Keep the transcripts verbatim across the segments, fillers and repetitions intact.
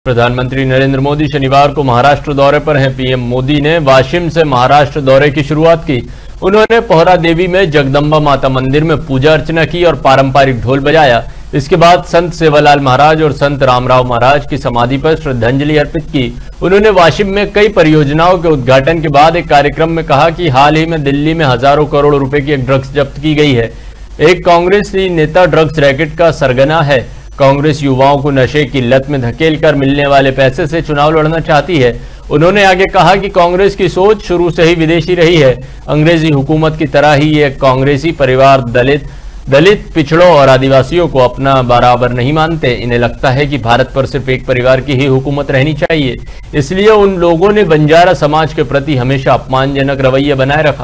प्रधानमंत्री नरेंद्र मोदी शनिवार को महाराष्ट्र दौरे पर हैं। पीएम मोदी ने वाशिम से महाराष्ट्र दौरे की शुरुआत की। उन्होंने पोहरा देवी में जगदम्बा माता मंदिर में पूजा अर्चना की और पारंपरिक ढोल बजाया। इसके बाद संत सेवालाल महाराज और संत रामराव महाराज की समाधि पर श्रद्धांजलि अर्पित की। उन्होंने वाशिम में कई परियोजनाओं के उद्घाटन के बाद एक कार्यक्रम में कहा कि हाल ही में दिल्ली में हजारों करोड़ रुपए की एक ड्रग्स जब्त की गई है। एक कांग्रेसी नेता ड्रग्स रैकेट का सरगना है। कांग्रेस युवाओं को नशे की लत में धकेलकर मिलने वाले पैसे से चुनाव लड़ना चाहती है। उन्होंने आगे कहा कि कांग्रेस की सोच शुरू से ही विदेशी रही है। अंग्रेजी हुकूमत की तरह ही ये कांग्रेसी परिवार दलित दलित पिछड़ों और आदिवासियों को अपना बराबर नहीं मानते। इन्हें लगता है कि भारत पर सिर्फ एक परिवार की ही हुकूमत रहनी चाहिए, इसलिए उन लोगों ने बंजारा समाज के प्रति हमेशा अपमानजनक रवैया बनाए रखा।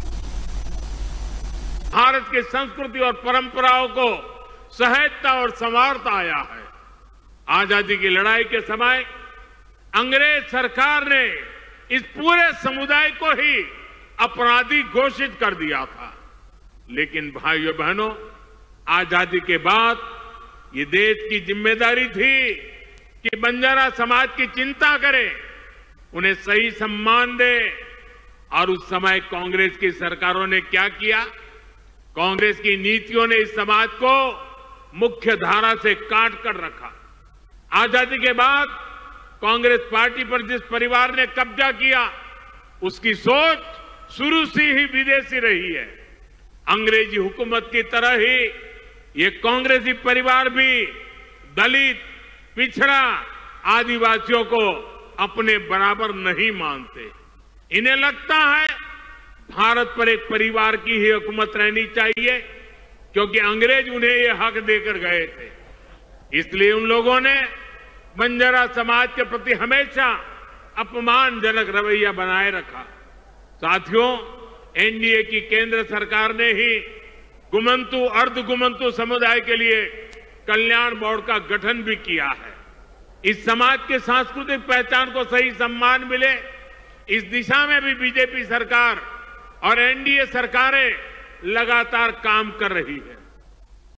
भारत की संस्कृति और परंपराओं को सहेजता और संवारता आया है। आजादी की लड़ाई के समय अंग्रेज सरकार ने इस पूरे समुदाय को ही अपराधी घोषित कर दिया था। लेकिन भाइयों बहनों, आजादी के बाद ये देश की जिम्मेदारी थी कि बंजारा समाज की चिंता करे, उन्हें सही सम्मान दे। और उस समय कांग्रेस की सरकारों ने क्या किया? कांग्रेस की नीतियों ने इस समाज को मुख्य धारा से काट कर रखा। आजादी के बाद कांग्रेस पार्टी पर जिस परिवार ने कब्जा किया, उसकी सोच शुरू से ही विदेशी रही है। अंग्रेजी हुकूमत की तरह ही ये कांग्रेसी परिवार भी दलित, पिछड़ा, आदिवासियों को अपने बराबर नहीं मानते। इन्हें लगता है भारत पर एक परिवार की ही हुकूमत रहनी चाहिए, क्योंकि अंग्रेज उन्हें ये हक देकर गए थे। इसलिए उन लोगों ने बंजारा समाज के प्रति हमेशा अपमानजनक रवैया बनाए रखा। साथियों, एनडीए की केंद्र सरकार ने ही गुमंतु, अर्धगुमंतु समुदाय के लिए कल्याण बोर्ड का गठन भी किया है। इस समाज के सांस्कृतिक पहचान को सही सम्मान मिले, इस दिशा में भी बीजेपी सरकार और एनडीए सरकारें लगातार काम कर रही है।